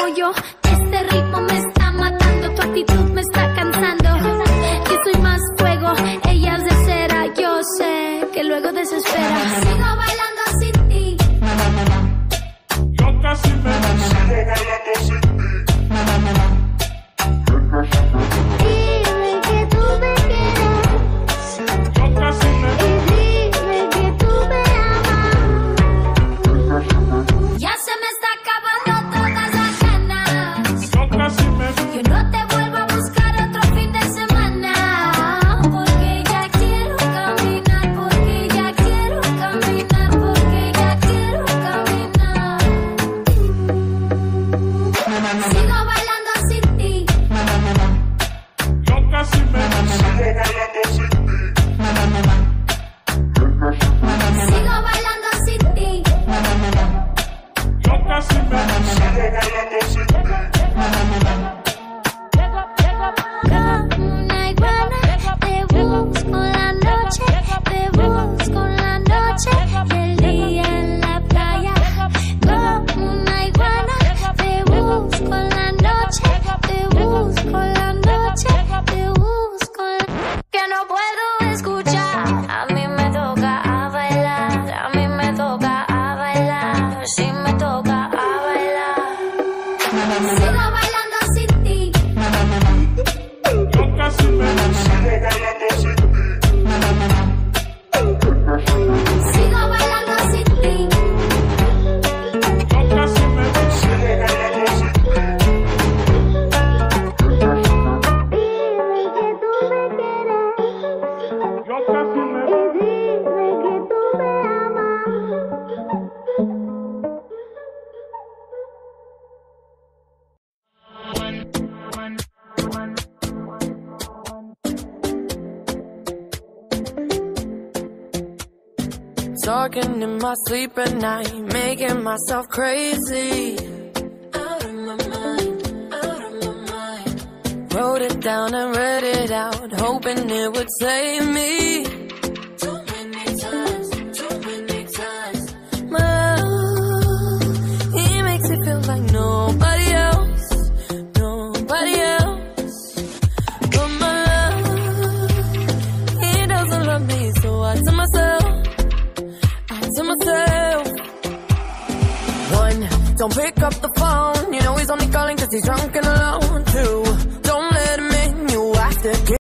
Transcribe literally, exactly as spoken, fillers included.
yo. Este ritmo me está matando, tu actitud me está cansando. Yo soy más fuego, ella es de cera. Yo sé que luego desespera. Sigo bailando sin ti. Yo casi me sigo bailando sin ti. Dime que tú me quieres. Yo casi me Y dime que tú me amas. Ya se me está acabando todas las ganas. Yo casi me Yo no te vuelvo a buscar otro fin de semana. Porque ya quiero caminar, porque ya quiero caminar, porque ya quiero caminar. Sigo bailando sin ti. Yo casi me sigo bailando sin ti. Sigo bailando sin ti. Yo casi me sigo bailando sin ti. Como una iguana, te busco la noche, te busco la noche y el día en la playa. Como una iguana, te busco la noche, te busco la noche, te busco la... Que no puedo escuchar, a mí me toca a bailar, a mí me toca a bailar, sí me toca a bailar. Sigo bailando sin ti. Yo casi me sigo bailando sin ti. Sigo bailando sin ti. Yo casi me sigo bailando sin ti. Dime que tú me quieres. Yo casi me Dime que tú me amas. Talking in my sleep at night, making myself crazy. Out of my mind, out of my mind. Wrote it down and read it out, hoping it would save me. Too many times, too many times. My love, he makes me feel like nobody else, nobody else. But my love, he doesn't love me, so I tell myself, to myself. One, don't pick up the phone, you know he's only calling cause he's drunk and alone. Two,